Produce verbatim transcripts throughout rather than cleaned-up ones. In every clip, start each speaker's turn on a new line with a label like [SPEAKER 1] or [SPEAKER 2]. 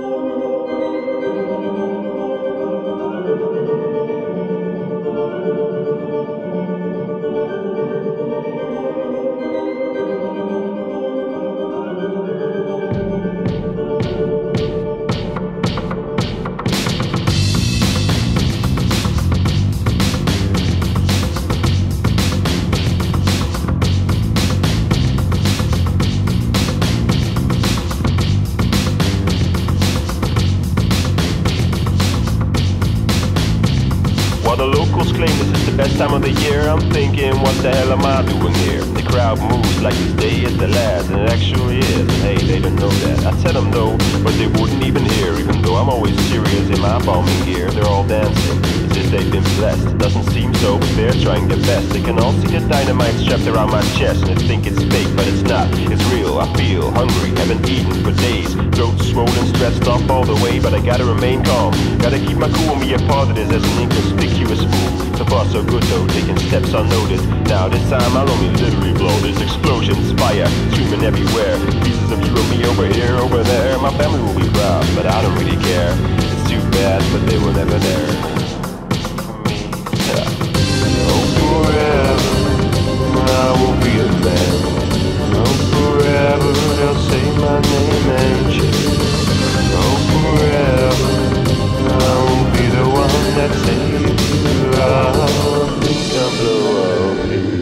[SPEAKER 1] While the locals claim this is the best time of the year, I'm thinking, what the hell am I doing here? The crowd moves like this day is the last, and it actually is, and hey, they don't know that. I tell them no, but they wouldn't even hear, even though I'm always serious in my bombing gear. They're all dancing, as if they've been blessed. Doesn't seem so, but they're trying their best. They can all see the dynamite strapped around my chest, and they think it's fake, but it's not. It's real, I feel hungry, haven't eaten for days. Throat swollen, stretched off all the way, but I gotta remain calm. Gotta keep my cool and be a part of this as an inconspicuous fool. So far so good though, taking steps unnoticed. Now this time I'll only literally blow this. Explosions, fire, screaming everywhere. Pieces of you and me over here, over there. My family will be proud, but I don't really care. It's too bad, but they were never there for me. Yeah. Oh, forever I will be a man. Oh, forever they'll say my name and shit. Oh, forever I will be the one that saves you. I think I'll blow up here.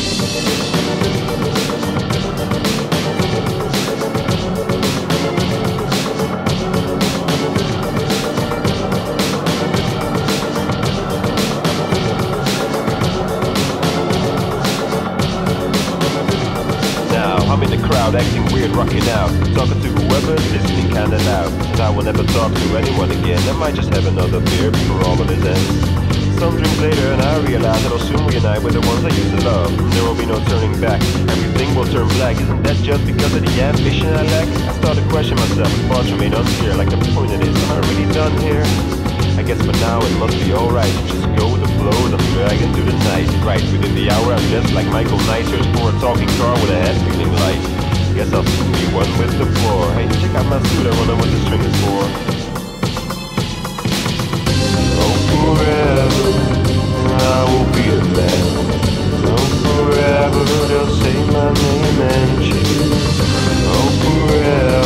[SPEAKER 1] I'm in the crowd, acting weird, rocking out, talking to whoever's listening kinda loud. And I will never talk to anyone again. I might just have another beer before all of this ends. Some drinks later and I realize that I'll soon reunite with the ones I used to love. There will be no turning back, everything will turn black. Isn't that just because of the ambition I lack? I start to question myself, but thoughts remain unclear. Like the point it is, am I really done here? I guess for now it must be alright. Just go with the flow and I'm dragging through the night. Right within the hour I'm just like Michael Knight, search for a talking car with a head feeling light. Guess I'll soon be one with the floor. Hey, check out my suit, I wonder what the string is for. Oh, forever I will be a man. Oh, forever they'll say my name and cheer. Oh, forever